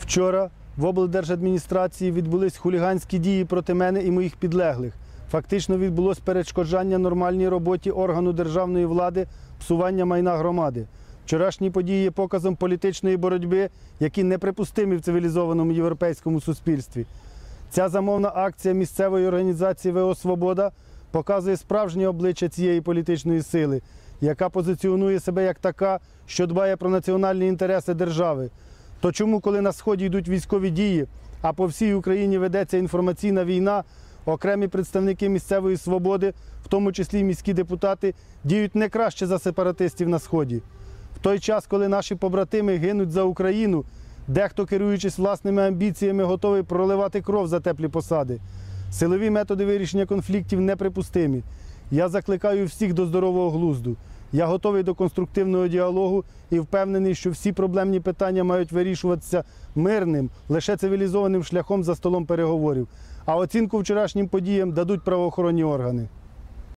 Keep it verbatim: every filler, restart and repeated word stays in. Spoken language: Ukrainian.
Вчора в облдержадміністрації відбулись хуліганські дії проти мене і моїх підлеглих. Фактично відбулось перешкоджання нормальній роботі органу державної влади, псування майна громади. Вчорашні події є показом політичної боротьби, які неприпустимі в цивілізованому європейському суспільстві. Ця замовна акція місцевої організації ВО «Свобода» показує справжнє обличчя цієї політичної сили, яка позиціонує себе як така, що дбає про національні інтереси держави. То чому, коли на Сході йдуть військові дії, а по всій Україні ведеться інформаційна війна, окремі представники місцевої «Свободи», в тому числі міські депутати, діють не краще за сепаратистів на Сході? В той час, коли наші побратими гинуть за Україну, дехто, керуючись власними амбіціями, готовий проливати кров за теплі посади. Силові методи вирішення конфліктів неприпустимі. Я закликаю всіх до здорового глузду. Я готовий до конструктивного діалогу і впевнений, що всі проблемні питання мають вирішуватися мирним, лише цивілізованим шляхом за столом переговорів. А оцінку вчорашнім подіям дадуть правоохоронні органи.